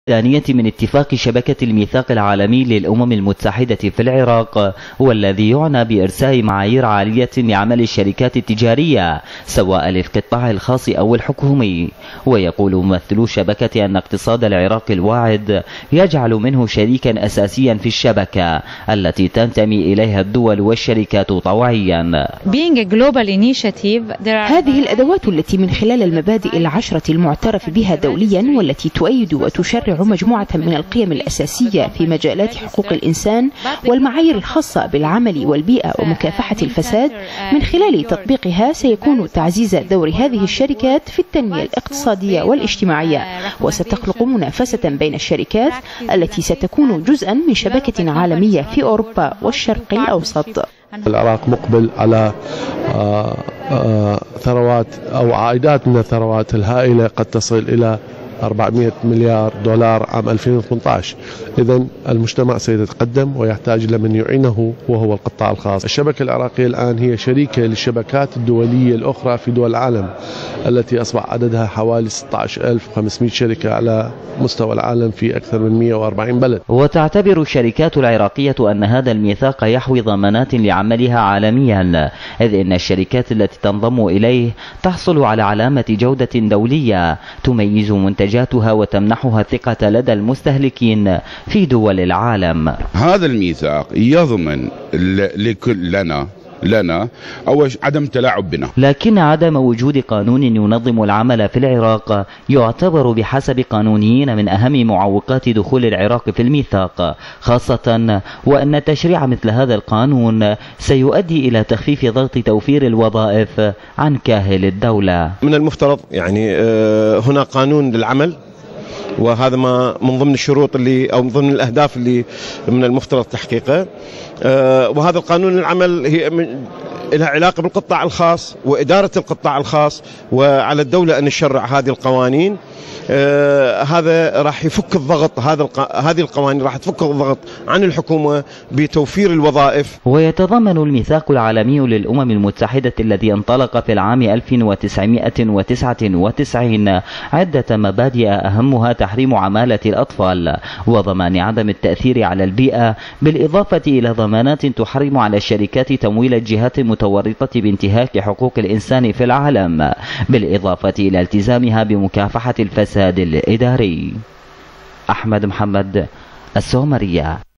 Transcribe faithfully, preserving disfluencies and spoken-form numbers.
الثانية من اتفاق شبكة الميثاق العالمي للأمم المتحدة في العراق، والذي يعنى بإرساء معايير عالية لعمل الشركات التجارية سواء للقطاع الخاص أو الحكومي. ويقول ممثلو الشبكة أن اقتصاد العراق الواعد يجعل منه شريكا أساسيا في الشبكة التي تنتمي إليها الدول والشركات طوعيا. هذه الأدوات التي من خلال المبادئ العشرة المعترف بها دوليا والتي تؤيد وتشرع مجموعة من القيم الأساسية في مجالات حقوق الإنسان والمعايير الخاصة بالعمل والبيئة ومكافحة الفساد، من خلال تطبيقها سيكون تعزيز دور هذه الشركات في التنمية الاقتصادية والاجتماعية، وستخلق منافسة بين الشركات التي ستكون جزءا من شبكة عالمية في أوروبا والشرق الأوسط. العراق مقبل على ثروات أو عائدات من الثروات الهائلة قد تصل إلى أربعمئة مليار دولار عام ألفين وثمانية عشر. إذن المجتمع سيتقدم ويحتاج إلى من يعينه وهو القطاع الخاص. الشبكة العراقية الآن هي شريكة للشبكات الدولية الأخرى في دول العالم التي أصبح عددها حوالي ستة عشر ألف وخمسمئة شركة على مستوى العالم في أكثر من مئة وأربعين بلد. وتعتبر الشركات العراقية أن هذا الميثاق يحوي ضمانات لعملها عالميا، إذ إن الشركات التي تنضم إليه تحصل على علامة جودة دولية تميز منتجاتها وتمنحها الثقة لدى المستهلكين في دول العالم. هذا الميثاق يضمن لكل لنا لنا أو عدم تلاعب بنا، لكن عدم وجود قانون ينظم العمل في العراق يعتبر بحسب قانونيين من أهم معوقات دخول العراق في الميثاق، خاصة وأن تشريع مثل هذا القانون سيؤدي إلى تخفيف ضغط توفير الوظائف عن كاهل الدولة. من المفترض يعني هنا قانون للعمل، وهذا ما من ضمن الشروط اللي أو من ضمن الأهداف اللي من المفترض تحقيقه. وهذا القانون العمل هي لها علاقة بالقطاع الخاص وإدارة القطاع الخاص، وعلى الدولة أن تشرع هذه القوانين. آه هذا راح يفك الضغط، هذا هذه القوانين راح تفك الضغط عن الحكومة بتوفير الوظائف. ويتضمن الميثاق العالمي للأمم المتحدة الذي انطلق في العام ألف وتسعمئة وتسعة وتسعين عدة مبادئ أهمها تحريم عمالة الأطفال وضمان عدم التأثير على البيئة، بالإضافة إلى ضمانات تحرم على الشركات تمويل الجهات المتورطة بانتهاك حقوق الإنسان في العالم، بالإضافة إلى التزامها بمكافحة الفساد الإداري. أحمد محمد، السومرية.